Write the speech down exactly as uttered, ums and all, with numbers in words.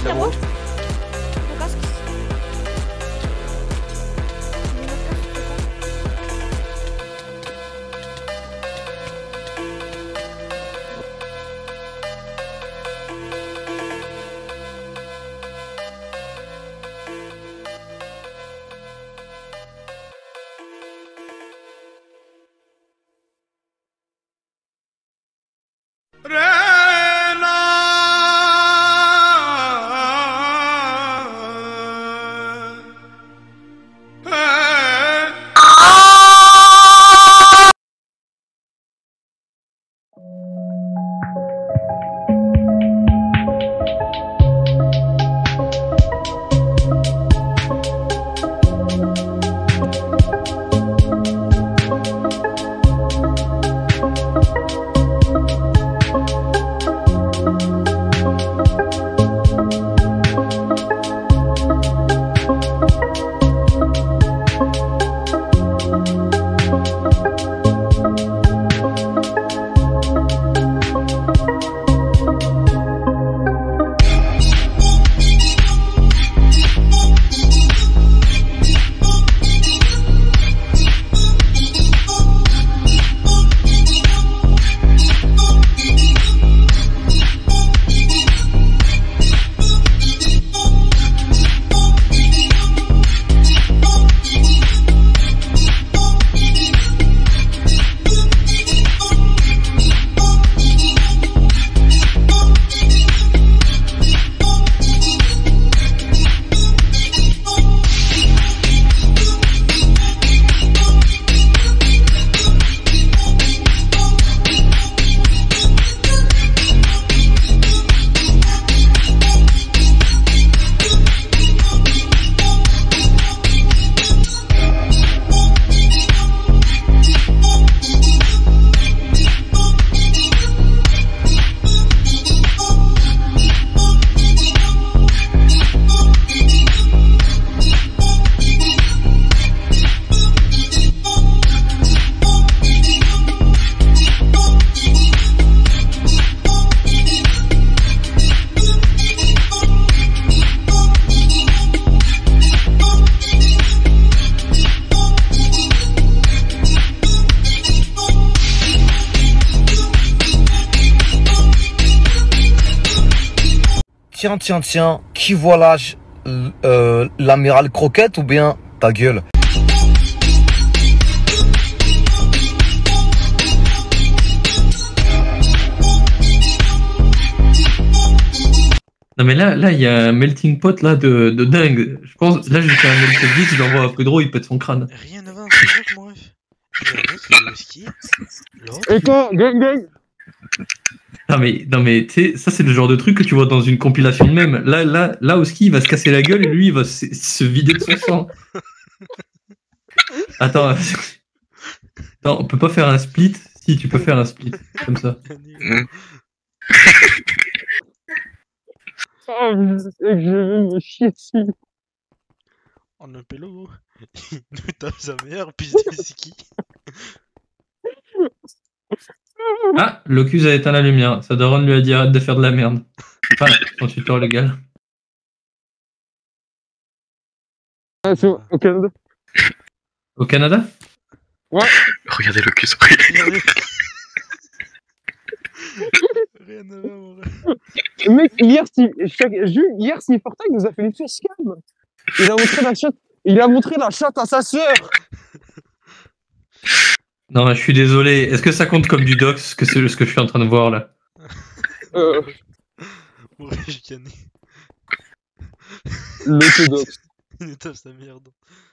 casque à moi. Mon casque. Tiens, tiens, tiens, qui voit l'âge euh, l'amiral Croquette ou bien ta gueule? Non mais là, là, il y a un melting pot là de, de dingue. Je pense, là, je vais faire un melting pot, je l'envoie à Pedro, il pète son crâne. Rien ne va, c'est vrai que mon ref. Il y a un mec qui est au ski, l'autre. Et toi, gang gang. Non mais, non mais, tu sais, ça c'est le genre de truc que tu vois dans une compilation de mèmes. Là, là, là, au ski, il va se casser la gueule et lui, il va se, se vider de son sang. Attends, non, on peut pas faire un split. Si, tu peux faire un split, comme ça. Oh, je vais me chier dessus. En un pélo, il nous tape sa mère, puis c'est qui? Ah, Locus a éteint la lumière. Sa daronne lui a dit arrête de faire de la merde. Enfin, son tuteur légal. Ah, c'est au Canada. Au Canada? Ouais. Regardez Locus, regardez. Rien ne va, mon ref. Mec, hier, Steve, chaque, Jules, hier, Steve Fortag nous a fait une facecam. Il a montré la chatte, il a montré la chatte à sa sœur. Non, je suis désolé. Est-ce que ça compte comme du dox, ce que c'est ce que je suis en train de voir là? Euh. Mon ref, j'ai canné. L'orthodoxe. Il nous tape sa merde.